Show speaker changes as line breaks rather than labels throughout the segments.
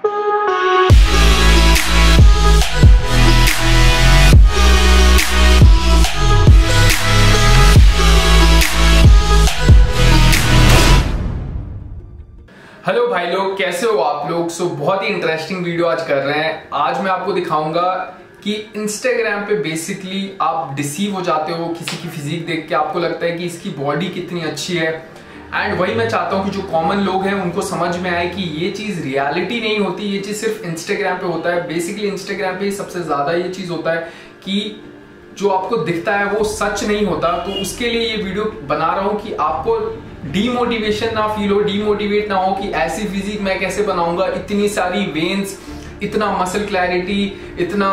Hello भाई लोग, कैसे हो आप लोग। बहुत ही इंटरेस्टिंग वीडियो आज कर रहे हैं। आज मैं आपको दिखाऊंगा कि इंस्टाग्राम पे बेसिकली आप डिसीव हो जाते हो किसी की फिजिक देख के, आपको लगता है कि इसकी बॉडी कितनी अच्छी है। एंड वही मैं चाहता हूं कि जो कॉमन लोग हैं उनको समझ में आए कि ये चीज रियलिटी नहीं होती, ये चीज सिर्फ इंस्टाग्राम पे होता है। बेसिकली इंस्टाग्राम पे सबसे ज्यादा ये चीज होता है कि जो आपको दिखता है वो सच नहीं होता। तो उसके लिए ये वीडियो बना रहा हूं कि आपको डीमोटिवेशन ना फील हो, डीमोटिवेट ना हो कि ऐसी फिजिक मैं कैसे बनाऊंगा, इतनी सारी वेन्स, इतना मसल क्लैरिटी, इतना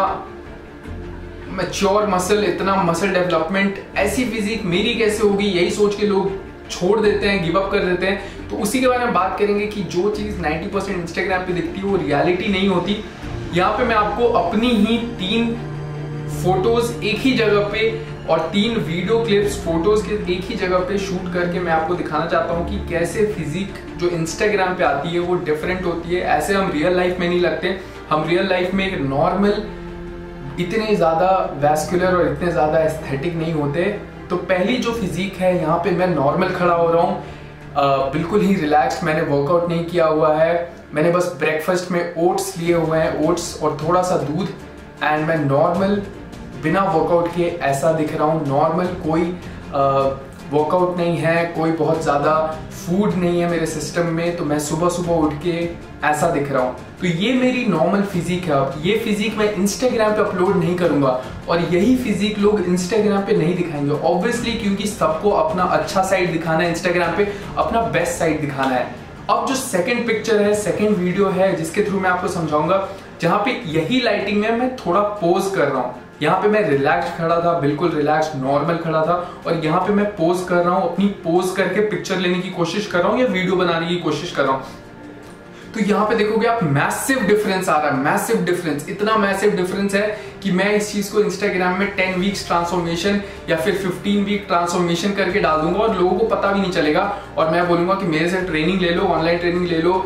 मैच्योर मसल, इतना मसल डेवलपमेंट, ऐसी फिजिक मेरी कैसे होगी। यही सोच के लोग छोड़ देते हैं, गिव अप कर देते हैं। तो उसी के बारे में बात करेंगे कि जो चीज 90% इंस्टाग्राम पे दिखती है वो रियलिटी नहीं होती। यहाँ पे मैं आपको अपनी ही 3 फोटोज एक ही जगह पे और 3 वीडियो क्लिप्स फोटोज के एक ही जगह पे शूट करके मैं आपको दिखाना चाहता हूँ कि कैसे फिजिक जो इंस्टाग्राम पे आती है वो डिफरेंट होती है। ऐसे हम रियल लाइफ में नहीं लगते। हम रियल लाइफ में एक नॉर्मल, इतने ज्यादा वैस्कुलर और इतने ज्यादा एस्थेटिक नहीं होते। तो पहली जो फिजिक है, यहाँ पे मैं नॉर्मल खड़ा हो रहा हूँ, बिल्कुल ही रिलैक्स्ड। मैंने वर्कआउट नहीं किया हुआ है, मैंने बस ब्रेकफास्ट में ओट्स लिए हुए हैं, ओट्स और थोड़ा सा दूध। एंड मैं नॉर्मल बिना वर्कआउट के ऐसा दिख रहा हूँ। नॉर्मल, कोई वर्कआउट नहीं है, कोई बहुत ज़्यादा फूड नहीं है मेरे सिस्टम में। तो मैं सुबह सुबह उठ के ऐसा दिख रहा हूँ। तो ये मेरी नॉर्मल फिजिक है। अब ये फिजिक मैं इंस्टाग्राम पे अपलोड नहीं करूंगा और यही फिजिक लोग इंस्टाग्राम पे नहीं दिखाएंगे ऑब्वियसली, क्योंकि सबको अपना अच्छा साइड दिखाना है इंस्टाग्राम पे, अपना बेस्ट साइड दिखाना है। अब जो सेकंड पिक्चर है, सेकंड वीडियो है, जिसके थ्रू मैं आपको समझाऊंगा, जहाँ पे यही लाइटिंग में मैं थोड़ा पोज कर रहा हूँ। यहाँ पे मैं रिलैक्स खड़ा था, बिल्कुल रिलैक्स नॉर्मल खड़ा था, और यहाँ पे मैं पोज कर रहा हूँ, अपनी पोज करके पिक्चर लेने की कोशिश कर रहा हूँ या वीडियो बनाने की कोशिश कर रहा हूँ। तो यहाँ पे देखोगे आप, मैसिव डिफरेंस आ रहा है, मैसिव डिफरेंस, इतना मैसिव डिफरेंस है कि मैं इस चीज को इंस्टाग्राम में 10 वीक्स ट्रांसफॉर्मेशन या फिर 15 वीक ट्रांसफॉर्मेशन करके डाल दूंगा और लोगों को पता भी नहीं चलेगा। और मैं बोलूंगा कि मेरे से ट्रेनिंग ले लो, ऑनलाइन ट्रेनिंग ले लो,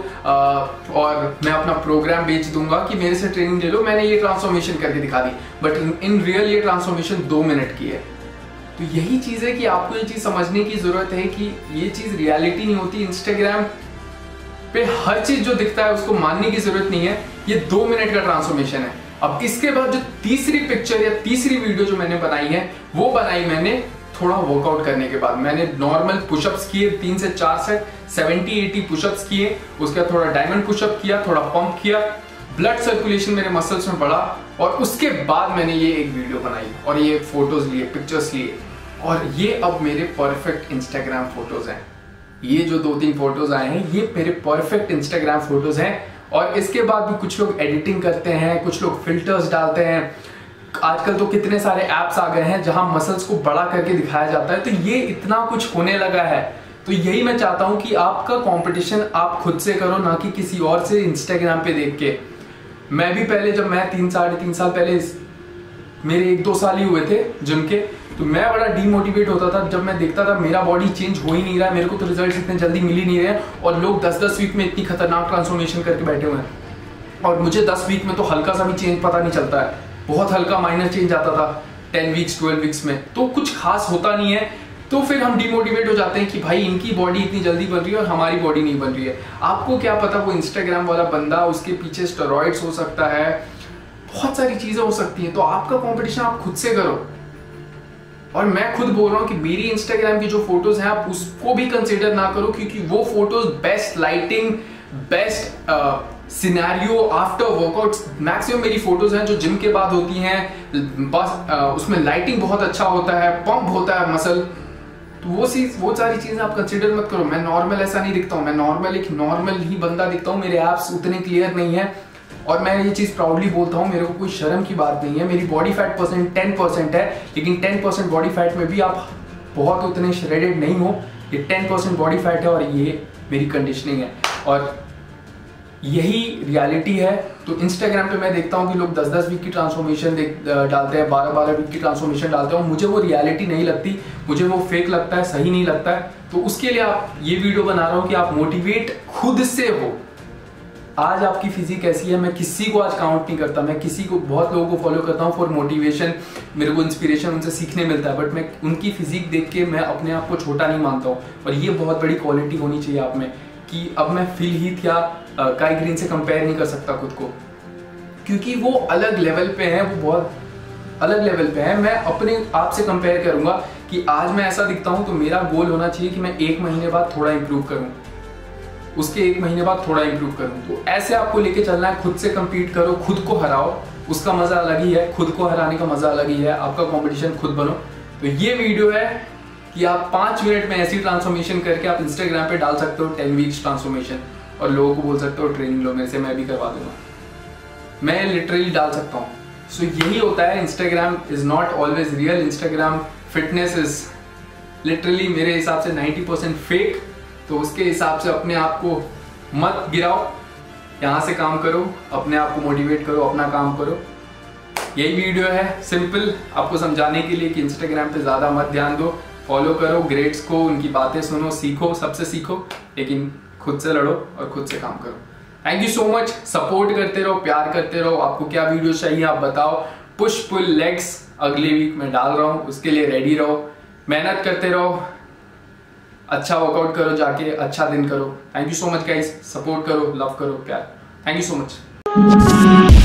और मैं अपना प्रोग्राम बेच दूंगा कि मेरे से ट्रेनिंग ले लो, मैंने ये ट्रांसफॉर्मेशन करके दिखा दी। बट इन रियल ये ट्रांसफॉर्मेशन 2 मिनट की है। तो यही चीज है कि आपको ये चीज समझने की जरूरत है कि ये चीज रियलिटी नहीं होती। इंस्टाग्राम पे हर चीज जो दिखता है उसको मानने की जरूरत नहीं है। ये 2 मिनट का ट्रांसफॉर्मेशन है। अब इसके बाद जो तीसरी पिक्चर या तीसरी वीडियो जो मैंने बनाई है, वो बनाई मैंने थोड़ा वर्कआउट करने के बाद। मैंने नॉर्मल पुशअप्स किए 3 से 4 सेट, 70-80 पुशअप्स किए। उसके बाद थोड़ा डायमंड पुशअप किया, थोड़ा पंप किया, ब्लड सर्कुलेशन मेरे मसल्स में बढ़ा, और उसके बाद मैंने ये एक वीडियो बनाई और ये फोटोज लिए, पिक्चर्स लिए। और ये अब मेरे परफेक्ट इंस्टाग्राम फोटोज हैं। ये जो 2-3 फोटोज आए हैं ये मेरे परफेक्ट इंस्टाग्राम फोटोज हैं। और इसके बाद भी कुछ लोग एडिटिंग करते हैं, कुछ लोग फिल्टर्स डालते हैं। आजकल तो कितने सारे एप्स आ गए हैं जहां मसल्स को बड़ा करके दिखाया जाता है। तो ये इतना कुछ होने लगा है। तो यही मैं चाहता हूं कि आपका कंपटीशन आप खुद से करो, ना कि किसी और से इंस्टाग्राम पे देख के। मैं भी पहले, जब मैं 3-3.5 साल पहले, मेरे 1-2 साल ही हुए थे जिम के, तो मैं बड़ा डीमोटिवेट होता था जब मैं देखता था मेरा बॉडी चेंज हो ही नहीं रहा है, मेरे को तो रिजल्ट इतने जल्दी मिल ही नहीं रहे हैं, और लोग 10-10 वीक में इतनी खतरनाक ट्रांसफॉर्मेशन करके बैठे हुए हैं। और मुझे 10 वीक में तो हल्का सा भी चेंज पता नहीं चलता है, बहुत हल्का माइनर चेंज आता था 10 वीक्स 12 वीक्स में, तो कुछ खास होता नहीं है। तो फिर हम डिमोटिवेट हो जाते हैं कि भाई इनकी बॉडी इतनी जल्दी बन रही है और हमारी बॉडी नहीं बन रही है। आपको क्या पता वो इंस्टाग्राम वाला बंदा, उसके पीछे स्टेरॉइड्स हो सकता है, बहुत सारी चीजें हो सकती हैं। तो आपका कंपटीशन आप खुद से करो। और मैं खुद बोल रहा हूं कि मेरी इंस्टाग्राम की जो फोटोज हैं आप उसको भी कंसीडर ना करो, क्योंकि वो photos best lighting, best scenario after workout, maximum मेरी फोटोज हैं जो जिम के बाद होती हैं। बस उसमें लाइटिंग बहुत अच्छा होता है, पंप होता है मसल। तो वो सारी चीजें आप कंसीडर मत करो। मैं नॉर्मल ऐसा नहीं दिखता हूँ, मैं नॉर्मल एक नॉर्मल ही बंदा दिखता हूँ। मेरे एप्स उतने क्लियर नहीं है और मैं ये चीज प्राउडली बोलता हूँ, मेरे को कोई शर्म की बात नहीं है। मेरी बॉडी फैट परसेंट 10% है, लेकिन 10% बॉडी फैट में भी आप बहुत उतने श्रेडेड नहीं हो। ये 10% बॉडी फैट है और ये मेरी कंडीशनिंग है और यही रियलिटी है। तो इंस्टाग्राम पे मैं देखता हूँ कि लोग 10-10 वीक की ट्रांसफॉर्मेशन डालते हैं, 12-12 वीक की ट्रांसफॉर्मेशन डालते हैं। मुझे वो रियलिटी नहीं लगती, मुझे वो फेक लगता है, सही नहीं लगता है। तो उसके लिए आप ये वीडियो बना रहा हूँ कि आप मोटिवेट खुद से हो। आज आपकी फिजिक कैसी है मैं किसी को आज काउंट नहीं करता, मैं किसी को, बहुत लोगों को फॉलो करता हूँ फॉर मोटिवेशन, मेरे को इंस्पिरेशन उनसे सीखने मिलता है, बट मैं उनकी फिजिक देख के मैं अपने आप को छोटा नहीं मानता हूँ। और ये बहुत बड़ी क्वालिटी होनी चाहिए आप में कि अब मैं फिल हीथ या काई ग्रीन से कंपेयर नहीं कर सकता खुद को, क्योंकि वो अलग लेवल पे है, वो बहुत अलग लेवल पे है। मैं अपने आप से कंपेयर करूंगा कि आज मैं ऐसा दिखता हूं तो मेरा गोल होना चाहिए कि मैं 1 महीने बाद थोड़ा इंप्रूव करूं, उसके 1 महीने बाद थोड़ा इंप्रूव करूं। तो ऐसे आपको लेके चलना है, खुद से compete करो, खुद को हराओ, उसका मजा अलग ही है, खुद को हराने का मजा अलग ही है, आपका कंपटीशन खुद बनो। तो ये वीडियो है कि आप 5 मिनट में ऐसी ट्रांसफॉर्मेशन करके आप इंस्टाग्राम पे डाल सकते हो 10 वीक्स ट्रांसफॉर्मेशन, और लोगों को बोल सकते हो ट्रेनिंग लो मेरे से, मैं भी करवा दूंगा, मैं लिटरली डाल सकता हूँ। सो यही होता है, Instagram is not always real, Instagram fitness is literally मेरे हिसाब से 90% फेक। तो उसके हिसाब से अपने आप को मत गिराओ, यहाँ से काम करो, अपने आप को मोटिवेट करो, अपना काम करो। यही वीडियो है सिंपल आपको समझाने के लिए कि इंस्टाग्राम पे ज़्यादा मत ध्यान दो, फॉलो करो ग्रेड्स को, उनकी बातें सुनो, सीखो, सबसे सीखो, लेकिन खुद से लड़ो और खुद से काम करो। Thank you so much, support करते रहो, प्यार करते रहो। आपको क्या वीडियो चाहिए आप बताओ। पुश पुल लेग्स अगले वीक में डाल रहा हूँ, उसके लिए रेडी रहो, मेहनत करते रहो, अच्छा वर्कआउट करो, जाके अच्छा दिन करो। Thank you so much guys, support करो, लव करो, प्यार। Thank you so much.